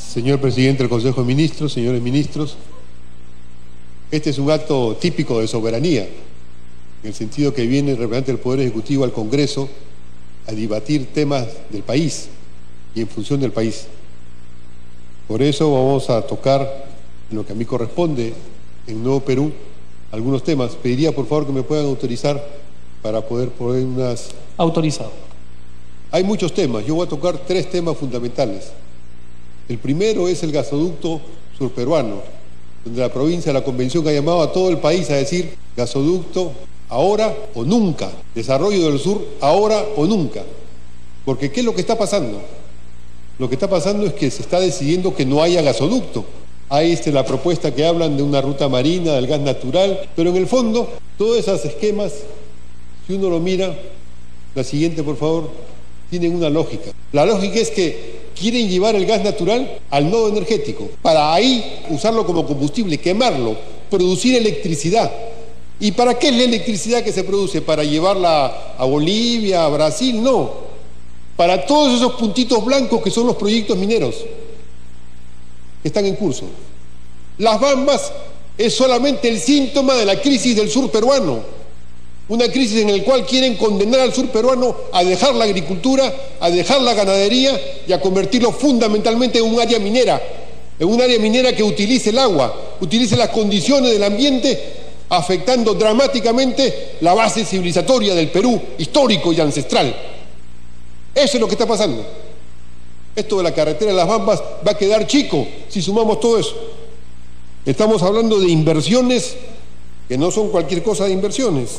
Señor presidente del Consejo de Ministros, señores ministros, este es un acto típico de soberanía, en el sentido que viene el representante del Poder Ejecutivo al Congreso a debatir temas del país y en función del país. Por eso vamos a tocar, en lo que a mí corresponde, en Nuevo Perú, algunos temas. Pediría por favor que me puedan autorizar para poder poner unas... Autorizado. Hay muchos temas, yo voy a tocar 3 temas fundamentales. El primero es el gasoducto surperuano, donde la provincia de la Convención ha llamado a todo el país a decir gasoducto ahora o nunca, desarrollo del sur ahora o nunca. Porque ¿qué es lo que está pasando? Lo que está pasando es que se está decidiendo que no haya gasoducto. Hay la propuesta que hablan de una ruta marina, del gas natural, pero en el fondo, todos esos esquemas, si uno lo mira, la siguiente por favor, tienen una lógica. La lógica es que quieren llevar el gas natural al nodo energético, para ahí usarlo como combustible, quemarlo, producir electricidad. ¿Y para qué es la electricidad que se produce? ¿Para llevarla a Bolivia, a Brasil? No. Para todos esos puntitos blancos que son los proyectos mineros que están en curso. Las Bambas es solamente el síntoma de la crisis del sur peruano. Una crisis en la cual quieren condenar al sur peruano a dejar la agricultura, a dejar la ganadería y a convertirlo fundamentalmente en un área minera. En un área minera que utilice el agua, utilice las condiciones del ambiente, afectando dramáticamente la base civilizatoria del Perú, histórico y ancestral. Eso es lo que está pasando. Esto de la carretera de las Bambas va a quedar chico si sumamos todo eso. Estamos hablando de inversiones que no son cualquier cosa de inversiones.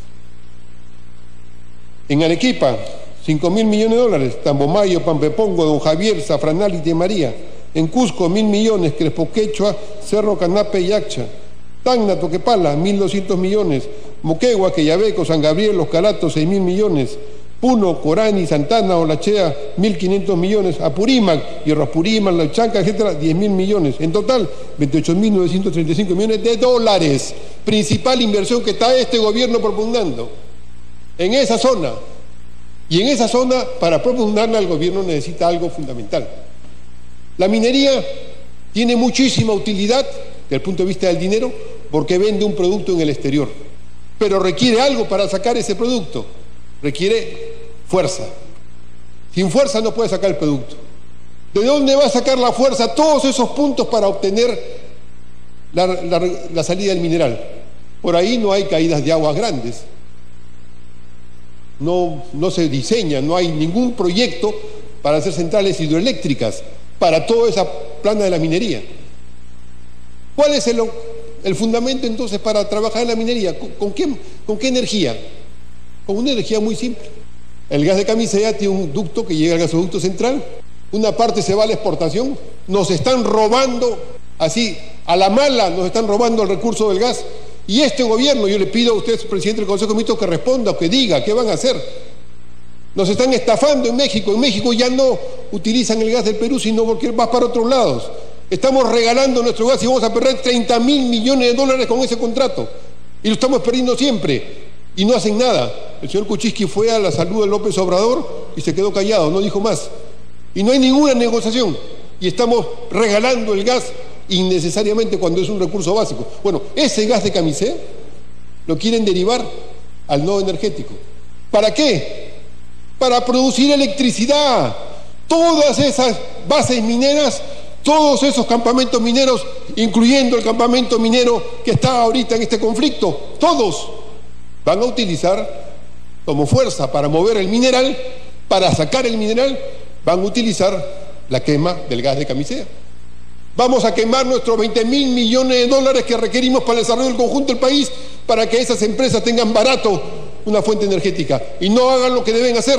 En Arequipa, 5.000 millones de dólares, Tambomayo, Pampepongo, Don Javier, Zafranal y de María. En Cusco, 1.000 millones, Crespo Quechua, Cerro Canape y Accha. Tacna, Toquepala, 1.200 millones. Moquegua, Queyabeco, San Gabriel, Los Calatos, 6.000 millones. Puno, Corani, Santana, Olachea, 1.500 millones. Apurímac, Hierro Apurímac, La Chanca, etcétera, 10.000 millones. En total, 28.935 millones de dólares. Principal inversión que está este gobierno propugnando en esa zona. Y en esa zona, para propugnarla, el gobierno necesita algo fundamental. La minería tiene muchísima utilidad desde el punto de vista del dinero porque vende un producto en el exterior. Pero requiere algo para sacar ese producto. Requiere fuerza. Sin fuerza no puede sacar el producto. ¿De dónde va a sacar la fuerza todos esos puntos para obtener la salida del mineral? Por ahí no hay caídas de aguas grandes. No se diseña, no hay ningún proyecto para hacer centrales hidroeléctricas para toda esa plana de la minería. ¿Cuál es el fundamento entonces para trabajar en la minería? ¿Con qué energía? Con una energía muy simple. El gas de Camisea tiene un ducto que llega al gasoducto central, una parte se va a la exportación, nos están robando, así, a la mala, nos están robando el recurso del gas. Y este gobierno, yo le pido a usted, presidente del Consejo de Ministros, que responda o que diga qué van a hacer. Nos están estafando en México. En México ya no utilizan el gas del Perú, sino porque va para otros lados. Estamos regalando nuestro gas y vamos a perder 30.000 millones de dólares con ese contrato. Y lo estamos perdiendo siempre. Y no hacen nada. El señor Kuczynski fue a la salud de López Obrador y se quedó callado, no dijo más. Y no hay ninguna negociación. Y estamos regalando el gas innecesariamente cuando es un recurso básico. Bueno, ese gas de Camisea lo quieren derivar al nodo energético. ¿Para qué? Para producir electricidad. Todas esas bases mineras, todos esos campamentos mineros, incluyendo el campamento minero que está ahorita en este conflicto, todos van a utilizar como fuerza para mover el mineral, para sacar el mineral, van a utilizar la quema del gas de Camisea. Vamos a quemar nuestros 20.000 millones de dólares que requerimos para el desarrollo del conjunto del país para que esas empresas tengan barato una fuente energética y no hagan lo que deben hacer.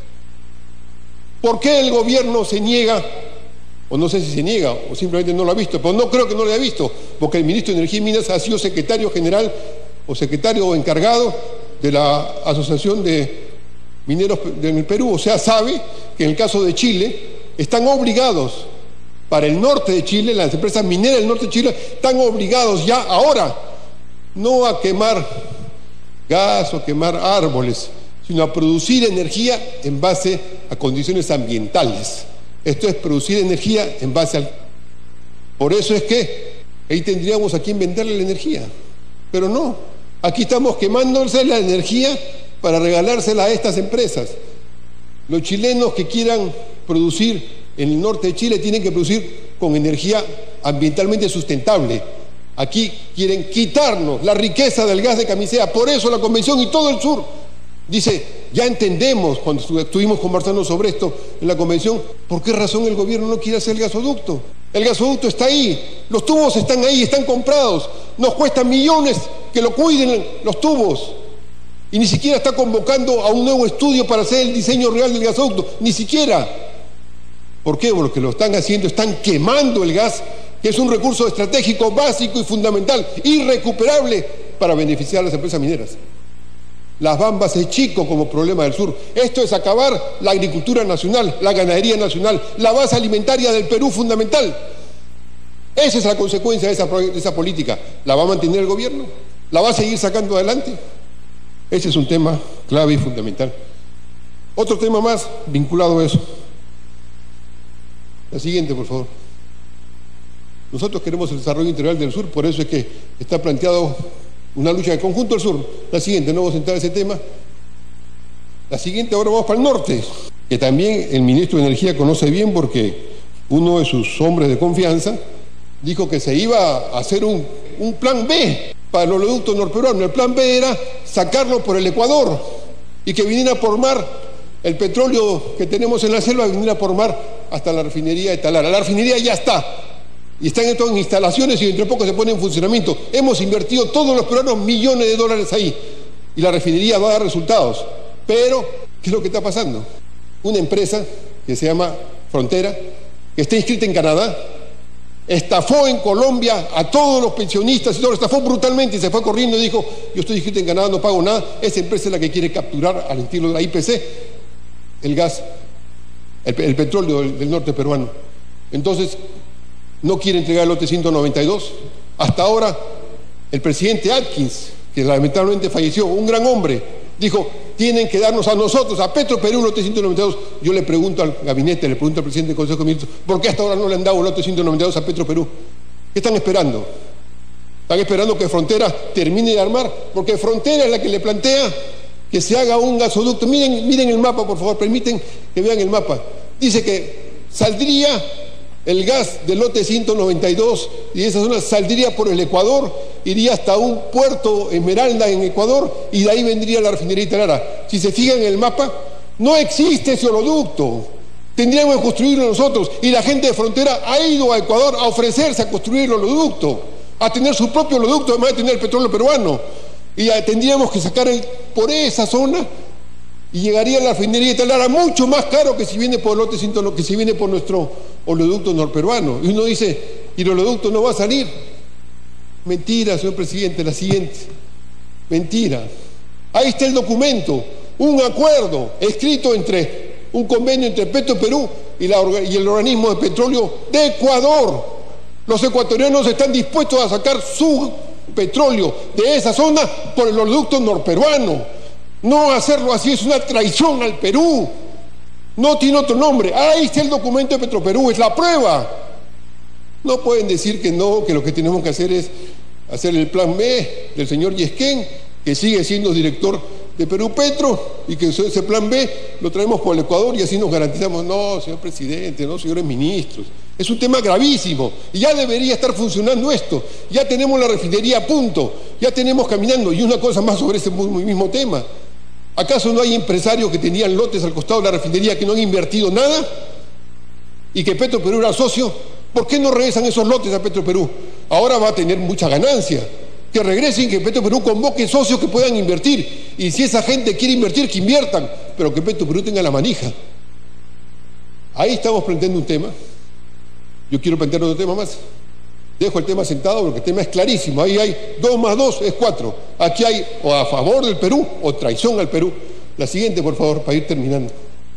¿Por qué el gobierno se niega? O no sé si se niega o simplemente no lo ha visto, pero no creo que no lo haya visto, porque el ministro de Energía y Minas ha sido secretario general o secretario encargado de la Asociación de Mineros del Perú. O sea, sabe que en el caso de Chile están obligados. Para el norte de Chile, las empresas mineras del norte de Chile están obligados ya ahora no a quemar gas o quemar árboles, sino a producir energía en base a condiciones ambientales. Esto es producir energía en base al Por eso es que ahí tendríamos a quien venderle la energía. Pero no, aquí estamos quemándose la energía para regalársela a estas empresas. Los chilenos que quieran producir en el norte de Chile tienen que producir con energía ambientalmente sustentable. Aquí quieren quitarnos la riqueza del gas de Camisea. Por eso la Convención y todo el sur dice, ya entendemos cuando estuvimos conversando sobre esto en la Convención, ¿por qué razón el gobierno no quiere hacer el gasoducto? El gasoducto está ahí, los tubos están ahí, están comprados, nos cuesta millones que lo cuiden los tubos. Y ni siquiera está convocando a un nuevo estudio para hacer el diseño real del gasoducto, ni siquiera. ¿Por qué? Porque lo están haciendo, están quemando el gas, que es un recurso estratégico básico y fundamental, irrecuperable para beneficiar a las empresas mineras. Las bambas es chico como problema del sur. Esto es acabar la agricultura nacional, la ganadería nacional, la base alimentaria del Perú fundamental. Esa es la consecuencia de esa política. ¿La va a mantener el gobierno? ¿La va a seguir sacando adelante? Ese es un tema clave y fundamental. Otro tema más vinculado a eso. La siguiente, por favor. Nosotros queremos el desarrollo integral del sur, por eso es que está planteado una lucha en conjunto del sur. La siguiente, no vamos a entrar en ese tema. La siguiente, ahora vamos para el norte, que también el ministro de Energía conoce bien porque uno de sus hombres de confianza dijo que se iba a hacer un plan B para el oleoducto norperuano. El plan B era sacarlo por el Ecuador y que viniera por mar el petróleo que tenemos en la selva, viniera por mar hasta la refinería de Talara. La refinería ya está. Y están en instalaciones y dentro de poco se pone en funcionamiento. Hemos invertido todos los peruanos millones de dólares ahí. Y la refinería va a dar resultados. Pero, ¿qué es lo que está pasando? Una empresa que se llama Frontera, que está inscrita en Canadá, estafó en Colombia a todos los pensionistas y todo, estafó brutalmente y se fue corriendo y dijo, yo estoy inscrito en Canadá, no pago nada. Esa empresa es la que quiere capturar, al estilo de la IPC, el gas, el petróleo del norte peruano. Entonces, no quiere entregar el lote 192. Hasta ahora, el presidente Atkins, que lamentablemente falleció, un gran hombre, dijo, tienen que darnos a nosotros, a Petroperú, el lote 192. Yo le pregunto al gabinete, le pregunto al presidente del Consejo de Ministros, ¿por qué hasta ahora no le han dado el lote 192 a Petroperú? ¿Qué están esperando? ¿Están esperando que Frontera termine de armar? Porque Frontera es la que le plantea que se haga un gasoducto. Miren el mapa, por favor, permiten que vean el mapa. Dice que saldría el gas del lote 192 y esa zona saldría por el Ecuador, iría hasta un puerto Esmeralda en Ecuador y de ahí vendría la refinería de Talara. Si se fijan en el mapa, no existe ese oleoducto. Tendríamos que construirlo nosotros y la gente de Frontera ha ido a Ecuador a ofrecerse a construir el oleoducto, a tener su propio oleoducto, además de tener el petróleo peruano. Y tendríamos que sacar por esa zona y llegaría a la refinería de Talara mucho más caro que si viene por el lote 100, que si viene por nuestro oleoducto norperuano. Y uno dice, ¿y el oleoducto no va a salir? Mentira, señor presidente, la siguiente. Mentira. Ahí está el documento, un acuerdo escrito un convenio entre Petroperú y el organismo de petróleo de Ecuador. Los ecuatorianos están dispuestos a sacar su petróleo de esa zona por el oleoducto norperuano. No hacerlo así es una traición al Perú. No tiene otro nombre. Ahí está el documento de Petroperú, es la prueba. No pueden decir que no, que lo que tenemos que hacer es hacer el plan B del señor Yesquén, que sigue siendo director de Perú Petro, y que ese plan B lo traemos por el Ecuador y así nos garantizamos. No, señor presidente, no, señores ministros. Es un tema gravísimo y ya debería estar funcionando esto. Ya tenemos la refinería a punto, ya tenemos caminando. Y una cosa más sobre ese mismo tema. ¿Acaso no hay empresarios que tenían lotes al costado de la refinería que no han invertido nada y que Petroperú era socio? ¿Por qué no regresan esos lotes a Petroperú? Ahora va a tener mucha ganancia. Que regresen, que Petroperú convoque socios que puedan invertir. Y si esa gente quiere invertir, que inviertan, pero que Petroperú tenga la manija. Ahí estamos planteando un tema. Yo quiero plantear otro tema más. Dejo el tema sentado porque el tema es clarísimo. Ahí hay 2 más 2 es 4. Aquí hay o a favor del Perú o traición al Perú. La siguiente, por favor, para ir terminando.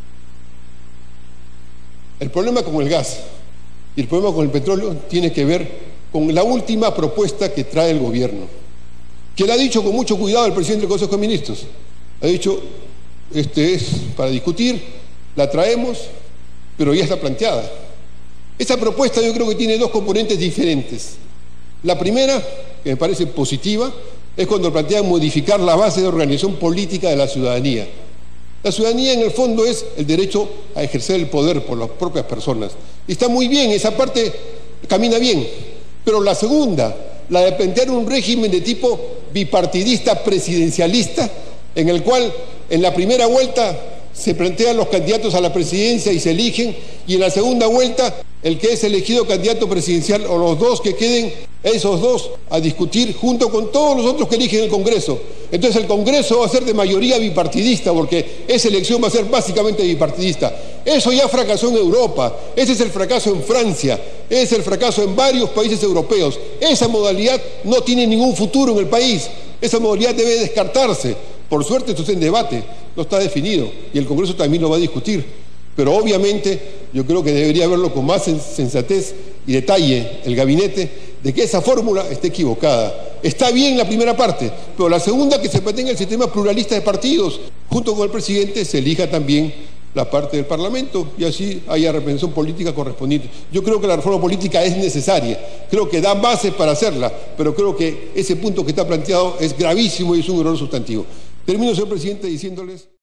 El problema con el gas y el problema con el petróleo tiene que ver con la última propuesta que trae el gobierno, que le ha dicho con mucho cuidado el presidente del Consejo de Ministros. Ha dicho, este es para discutir, la traemos, pero ya está planteada. Esa propuesta yo creo que tiene dos componentes diferentes. La primera, que me parece positiva, es cuando plantean modificar la base de organización política de la ciudadanía. La ciudadanía en el fondo es el derecho a ejercer el poder por las propias personas. Y está muy bien, esa parte camina bien. Pero la segunda, la de plantear un régimen de tipo bipartidista presidencialista, en el cual en la primera vuelta se plantean los candidatos a la presidencia y se eligen, y en la segunda vuelta el que es elegido candidato presidencial o los dos que queden, esos dos a discutir junto con todos los otros que eligen el Congreso. Entonces el Congreso va a ser de mayoría bipartidista, porque esa elección va a ser básicamente bipartidista. Eso ya fracasó en Europa, ese es el fracaso en Francia, ese es el fracaso en varios países europeos. Esa modalidad no tiene ningún futuro en el país, esa modalidad debe descartarse. Por suerte esto está en debate, no está definido, y el Congreso también lo va a discutir. Pero obviamente yo creo que debería verlo con más sensatez y detalle el gabinete, de que esa fórmula esté equivocada. Está bien la primera parte, pero la segunda, que se mantenga el sistema pluralista de partidos, junto con el presidente se elija también la parte del Parlamento y así haya representación política correspondiente. Yo creo que la reforma política es necesaria, creo que da bases para hacerla, pero creo que ese punto que está planteado es gravísimo y es un error sustantivo. Termino, señor presidente, diciéndoles...